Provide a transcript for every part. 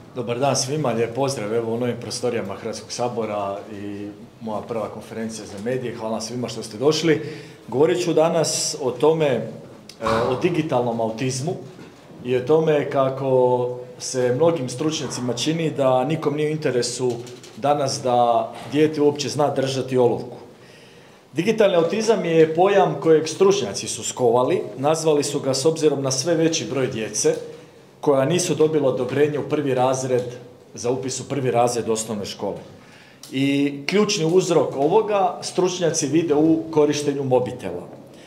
Dobar dan svima, lijep pozdrav evo u novim prostorijama Hrvatskog sabora i moja prva konferencija za medije. Hvala svima što ste došli. Govorit ću danas o tome, o digitalnom autizmu i o tome kako se mnogim stručnjacima čini da nikom nije u interesu danas da dijete uopće zna držati olovku. Digitalni autizam je pojam kojeg stručnjaci su skovali, nazvali su ga s obzirom na sve veći broj djece koja nisu dobila odobrenje u prvi razred, za upis u prvi razred osnovne škole. I ključni uzrok ovoga stručnjaci vide u korištenju mobitela.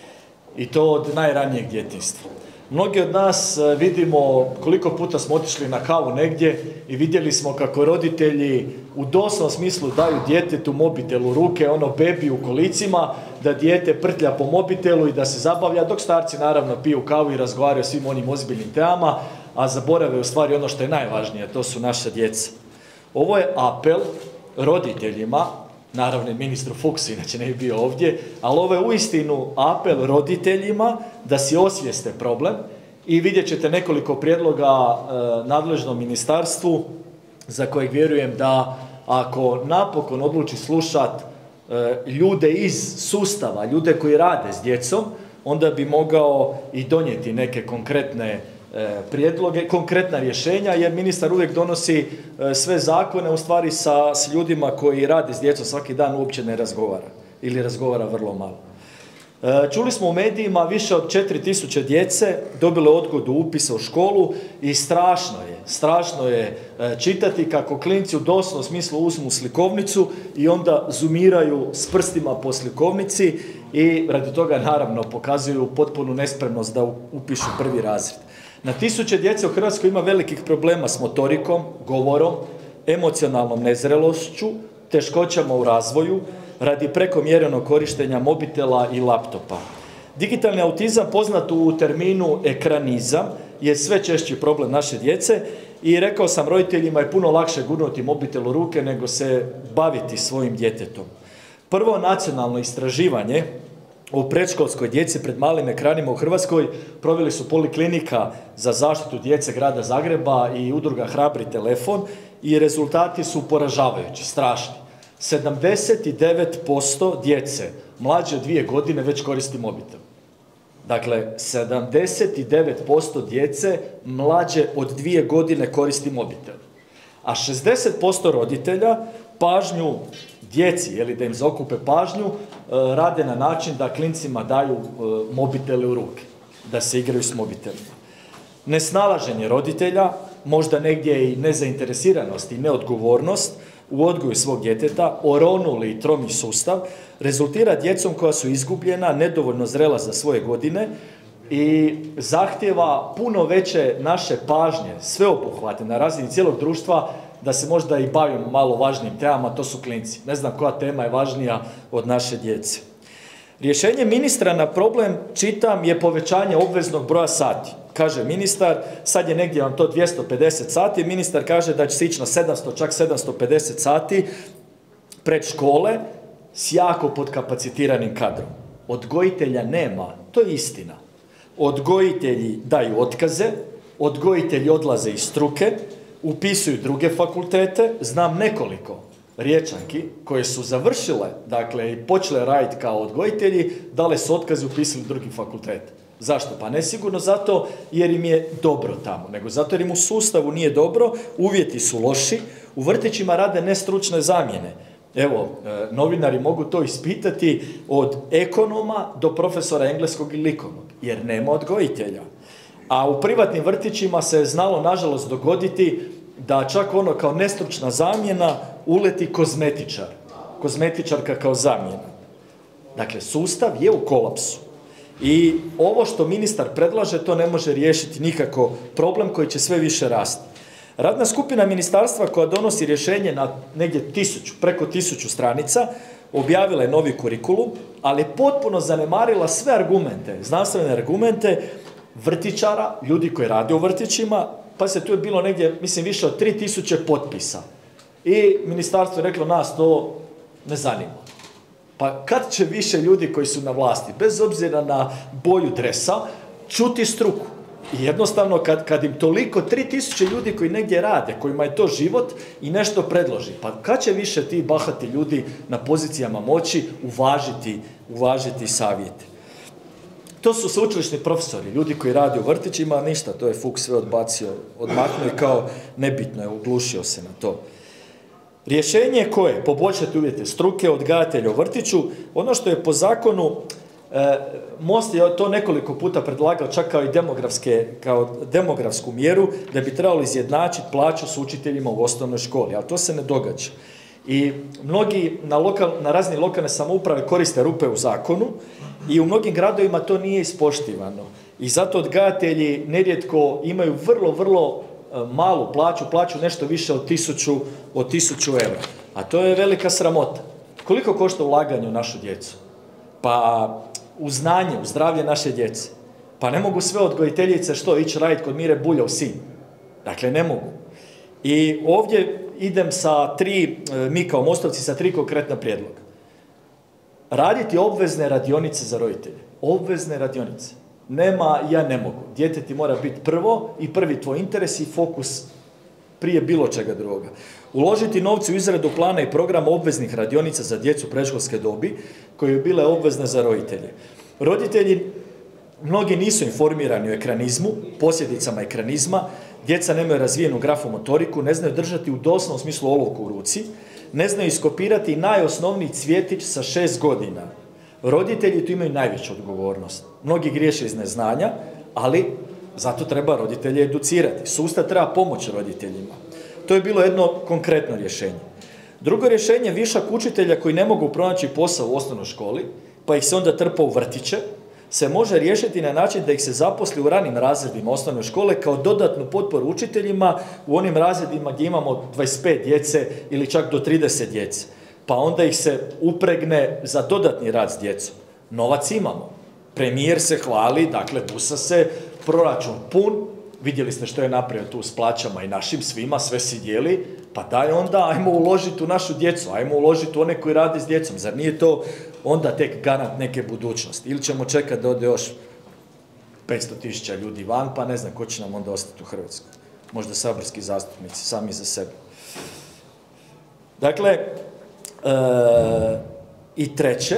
I to od najranijeg djetinjstva. Mnogi od nas vidimo koliko puta smo otišli na kavu negdje i vidjeli smo kako roditelji u doslovnom smislu daju djetetu mobitel u ruke, ono bebi u kolicima, da dijete prtlja po mobitelu i da se zabavlja, dok starci naravno piju kavu i razgovaraju o svim onim ozbiljnim temama, a zaborave u stvari ono što je najvažnije, to su naša djeca. Ovo je apel roditeljima, naravno i ministru Fuchsu, inače ne bi bio ovdje, ali ovo je uistinu apel roditeljima da si osvijeste problem i vidjet ćete nekoliko prijedloga nadležnom ministarstvu za kojeg vjerujem da ako napokon odluči slušati ljude iz sustava, ljude koji rade s djecom, onda bi mogao i donijeti neke konkretne prijedloge, konkretna rješenja, jer ministar uvijek donosi sve zakone, u stvari s ljudima koji rade s djecom svaki dan uopće ne razgovara ili razgovara vrlo malo. Čuli smo u medijima više od 4000 djece dobile odgodu upisa u školu i strašno je čitati kako klinci u doslovnom smislu uzmu slikovnicu i onda zoomiraju s prstima po slikovnici i radi toga naravno pokazuju potpunu nespremnost da upišu prvi razred. Na tisuće djece u Hrvatskoj ima velikih problema s motorikom, govorom, emocionalnom nezrelošću, teškoćama u razvoju, radi prekomjerenog korištenja mobitela i laptopa. Digitalni autizam, poznat u terminu ekranizam, je sve češći problem naše djece i rekao sam roditeljima je puno lakše gurnuti mobitel u ruke nego se baviti svojim djetetom. Prvo nacionalno istraživanje o predškolskoj djeci pred malim ekranima u Hrvatskoj proveli su Poliklinika za zaštitu djece grada Zagreba i udruga Hrabri telefon i rezultati su poražavajući, strašni. 79% djece mlađe od 2 godine već koristi mobitel. Dakle, 79% djece mlađe od 2 godine koristi mobitel. A 60% roditelja pažnju djeci, da im zaokupe pažnju, rade na način da klincima daju mobitele u ruke, da se igraju s mobitelima. Nesnalaženje roditelja, možda negdje i nezainteresiranost i neodgovornost u odgoju svog djeteta, oronuli i tromi sustav, rezultira djecom koja su izgubljena, nedovoljno zrela za svoje godine i zahtjeva puno veće naše pažnje, sveobuhvatne na razini cijelog društva, da se možda i bavimo malo važnijim temama, to su klinci. Ne znam koja tema je važnija od naše djece. Rješenje ministra na problem, čitam, je povećanje obveznog broja sati. Kaže ministar, sad je negdje vam to 250 sati, ministar kaže da će se ići na 700, čak 750 sati pred škole s jako podkapacitiranim kadrom. Odgojitelja nema, to je istina. Odgojitelji daju otkaze, odgojitelji odlaze iz struke, upisuju druge fakultete, znam nekoliko Riječanki koje su završile, dakle i počele raditi kao odgojitelji, dale su otkaz i upisali drugi fakultet. Zašto? Pa ne sigurno zato jer im je dobro tamo, nego zato jer im u sustavu nije dobro, uvjeti su loši, u vrtićima rade nestručne zamjene. Evo, novinari mogu to ispitati od ekonoma do profesora engleskog i likovnog, jer nema odgojitelja. A u privatnim vrtićima se je znalo, nažalost, dogoditi da čak ono kao nestručna zamjena uleti kozmetičar. Kozmetičarka kao zamjena. Dakle, sustav je u kolapsu. I ovo što ministar predlaže, to ne može riješiti nikako problem koji će sve više rasti. Radna skupina ministarstva koja donosi rješenje na negdje preko 1000 stranica, objavila je novi kurikulum, ali potpuno zanemarila sve argumente, znanstvene argumente vrtićara, ljudi koji rade u vrtićima, pa se tu je bilo negdje, mislim, više od 3000 potpisa. I ministarstvo je reklo, nas to ne zanima. Pa kad će više ljudi koji su na vlasti, bez obzira na boju dresa, čuti struku? I jednostavno kad im toliko 3000 ljudi koji negdje rade, kojima je to život i nešto predloži, pa kad će više ti bahati ljudi na pozicijama moći uvažiti savjete? To su sveučilišni profesori, ljudi koji rade u vrtićima, ništa, to je Fuchs sve odbacio, odmaknuo i kao nebitno je, oglušio se na to. Rješenje koje? Poboljšati uvjete struke, odgajatelja u vrtiću. Ono što je po zakonu, Most je to nekoliko puta predlagao, čak kao demografsku mjeru, da bi trebalo izjednačiti plaću s učiteljima u osnovnoj školi, ali to se ne događa. I mnogi na razini lokalne samouprave koriste rupe u zakonu i u mnogim gradovima to nije ispoštivano. I zato odgajatelji nerijetko imaju vrlo malu plaću nešto više od 1000 eura. A to je velika sramota. Koliko košta ulaganje u našu djecu? Pa u znanje, u zdravlje naše djece. Pa ne mogu sve odgojiteljice ići raditi kod Mire Bulja u Sinj. Dakle, ne mogu. I ovdje idem mi kao Mostovci sa 3 konkretna prijedloga. Raditi obvezne radionice za roditelje. Obvezne radionice. Ja ne mogu. Dijete ti mora biti prvo i prvi tvoj interes i fokus prije bilo čega drugoga. Uložiti novce u izradu plana i programa obveznih radionica za djecu predškolske dobi, koje bi bile obvezne za roditelje. Roditelji, mnogi nisu informirani o ekranizmu, posljedicama ekranizma, djeca nemaju razvijenu grafomotoriku, ne znaju držati u doslovnom smislu olovku u ruci, ne znaju iskopirati najosnovniji cvjetić sa 6 godina. Roditelji tu imaju najveću odgovornost. Mnogi griješe iz neznanja, ali zato treba roditelje educirati. Sustav treba pomoći roditeljima. To je bilo jedno konkretno rješenje. Drugo rješenje, višak učitelja koji ne mogu pronaći posao u osnovnoj školi, pa ih se onda trpa u vrtiće, se može riješiti na način da ih se zaposli u ranim razredima osnovne škole kao dodatnu potporu učiteljima u onim razredima gdje imamo 25 djece ili čak do 30 djece. Pa onda ih se upregne za dodatni rad s djecom. Novac imamo. Premijer se hvali, dakle, busa se, proračun pun. Vidjeli ste što je napravio tu s plaćama i našim svima, sve si dijeli. Pa daj onda, ajmo uložiti u našu djecu, ajmo uložiti u one koji radi s djecom. Zar nije to onda tek garant neke budućnosti? Ili ćemo čekati da ode još 500.000 ljudi van, pa ne znam ko će nam onda ostati u Hrvatskoj. Možda saborski zastupnici, sami za sebe. Dakle, i treće,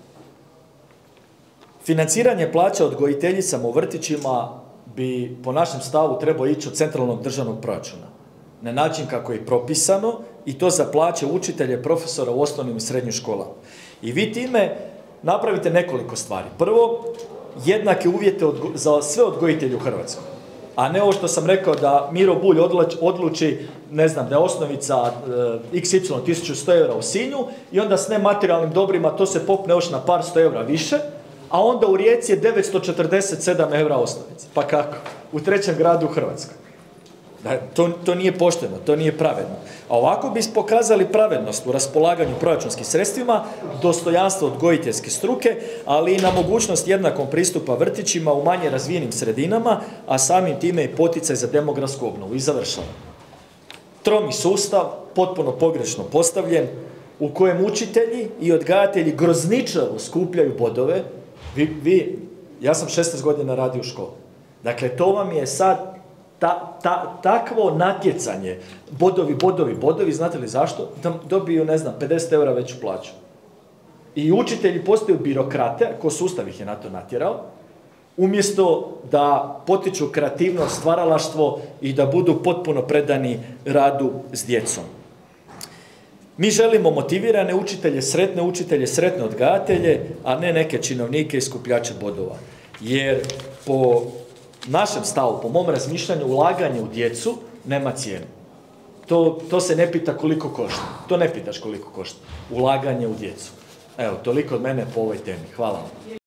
financiranje plaća odgojiteljicama u vrtićima bi po našem stavu trebao ići od centralnog državnog proračuna. Na način kako je propisano i to za plaće učitelja i profesora u osnovnim i srednjim školama. I vi time napravite nekoliko stvari. Prvo, jednake uvjete za sve odgojitelje u Hrvatskoj. A ne ovo što sam rekao da Miro Bulj odluči, ne znam, da je osnovica XY 1100 eura u Sinju i onda s nematerijalnim dobrima to se popne još na par 100 eura više, a onda u Rijeci je 947 eura osnovica. Pa kako? U 3. gradu u Hrvatskoj. To nije pošteno, to nije pravedno. A ovako bi pokazali pravednost u raspolaganju proračunskim sredstvima, dostojanstvo odgojiteljske struke, ali i na mogućnost jednakom pristupa vrtićima u manje razvijenim sredinama, a samim time i poticaj za demografsku obnovu. I završavam. Tromi sustav, potpuno pogrešno postavljen, u kojem učitelji i odgajatelji grozničavo skupljaju bodove. Ja sam 16 godina radio u školi. Dakle, to vam je sad takvo natjecanje, bodovi, znate li zašto? Da dobiju, 50 eura veću plaću. I učitelji postaju birokrate, ko sustav ih je na to natjerao, umjesto da potiču kreativnost, stvaralaštvo i da budu potpuno predani radu s djecom. Mi želimo motivirane učitelje, sretne odgajatelje, a ne neke činovnike i skupljače bodova. Jer po našem stavu, po mom razmišljanju, ulaganje u djecu nema cijenu. To se ne pita koliko košta. To ne pitaš koliko košta. Ulaganje u djecu. Evo, toliko od mene po ovoj temi. Hvala vam.